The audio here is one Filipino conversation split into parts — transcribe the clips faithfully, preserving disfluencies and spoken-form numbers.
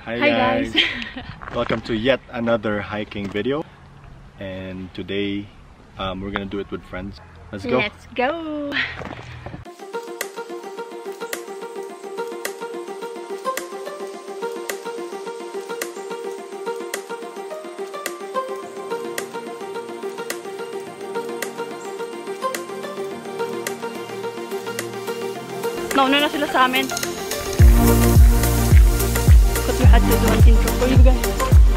Hi, Hi guys. guys. Welcome to yet another hiking video. And today um, we're gonna do it with friends. Let's go. Let's go. Nauna na sila sa amin. But we had to do an intro for you guys.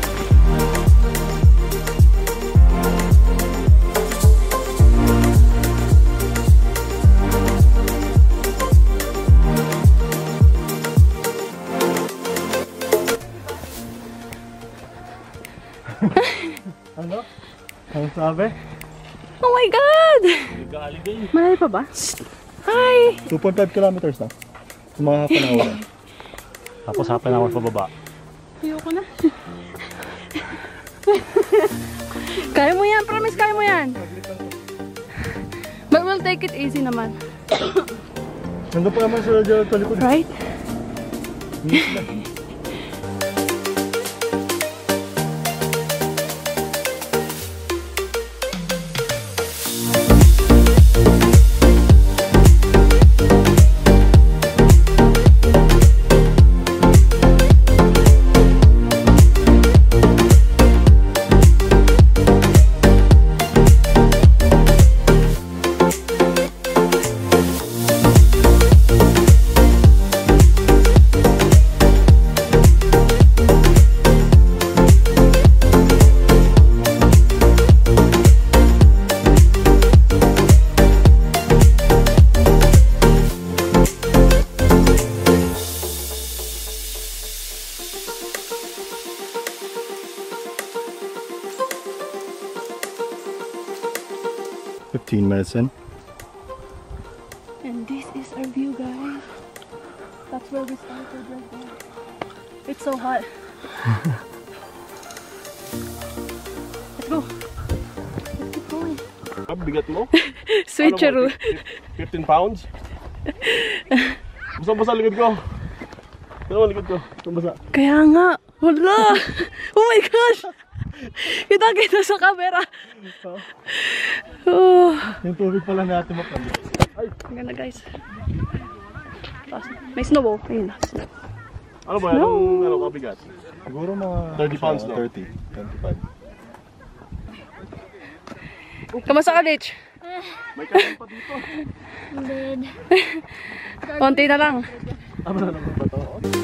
Ano? Ano sabi? Oh my God! Malayo pa ba? Hi! two point five kilometers na. Mga half an hour. Tapos half an hour pa baba. Ayoko na. Kaya mo yan, promise, kaya mo yan. But we'll take it easy naman. Nandun pa naman sila dyan sa likod. Right? fifteen minutes in. And this is our view, guys. That's where we started right there. It's so hot. Let's go. Let's keep going. Bigat mo? Switcheroo. fifteen pounds? Basa-basa likod ko. Ano ang likod ko? Basa. Kaya nga. Wala. Oh my gosh. Kita-kita sa camera. Oh. Yung tubig pala natin mapalito. Ay, ang ganda guys. May snow oh. Ayun na. Ano ba? Anong ano, kabigat? Siguro mga thirty pounds no? thirty, twenty-five. Kamusta ka, Ditch? May kain pa dito. Konti na lang. Ano na naman ba ito?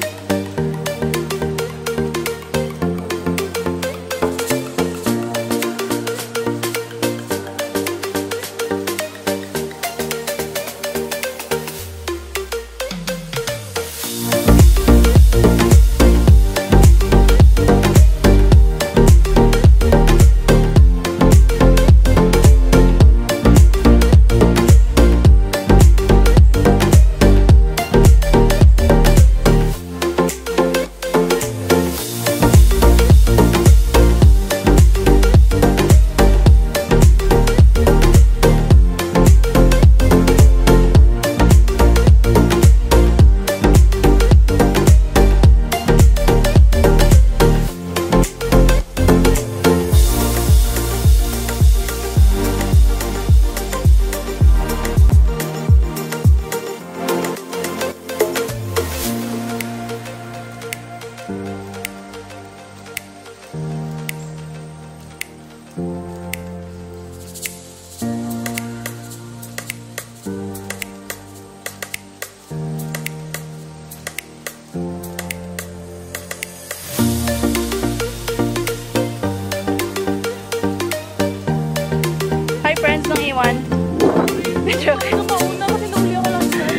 Hi friends, nang iwan. Medyo. Ano mauna kasi nauli ako lang sa.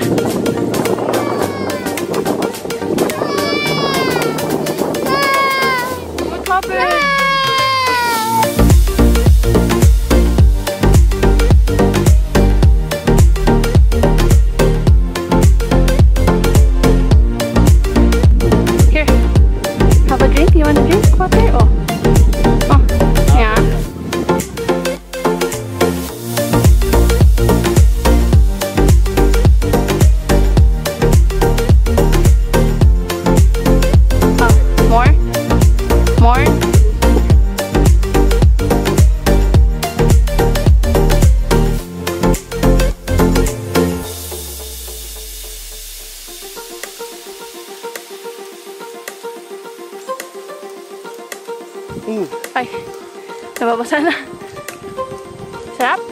What happened? Here. Have a drink? You want a drink? Water? Oh. Oh. Yeah. More? Uh. Ay, nababasa na. Sarap?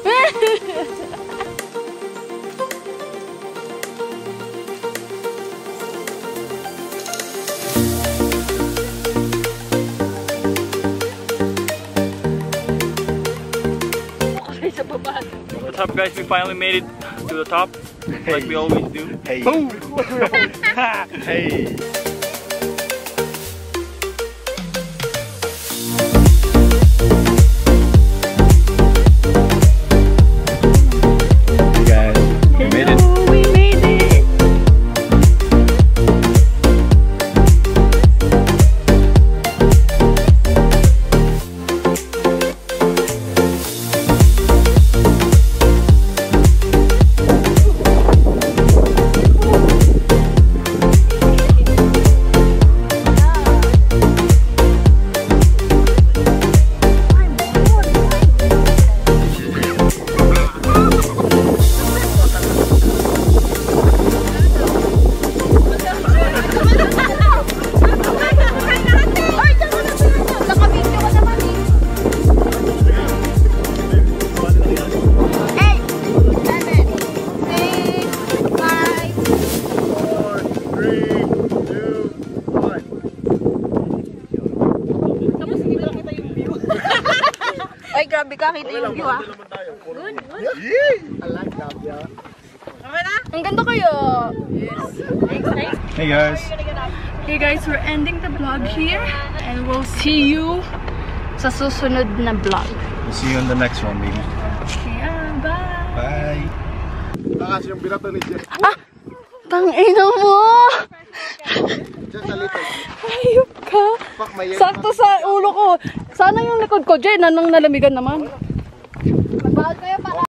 What's up, guys? We finally made it to the top, like we always do. Hey. Boom! Hey. Hey guys, we made it. Hello, we made it. Ay, grabe ka. Kita yung view, ah. Good, good. I like that, yeah. Ang ganda kayo. Yes. Thanks, thanks. Hey guys. Okay guys, we're ending the vlog here. And we'll see you sa susunod na vlog. We'll see you in the next one, baby. Okay, ah, bye. Bye. Takas yung binato ni Jen. Ah! Tangina mo! Jen, sa likod. Ayop ka. Pak, may Sakto sa ulo ko. Sana yung likod ko, Jen, anong nalamigan naman. Magbawal kayo para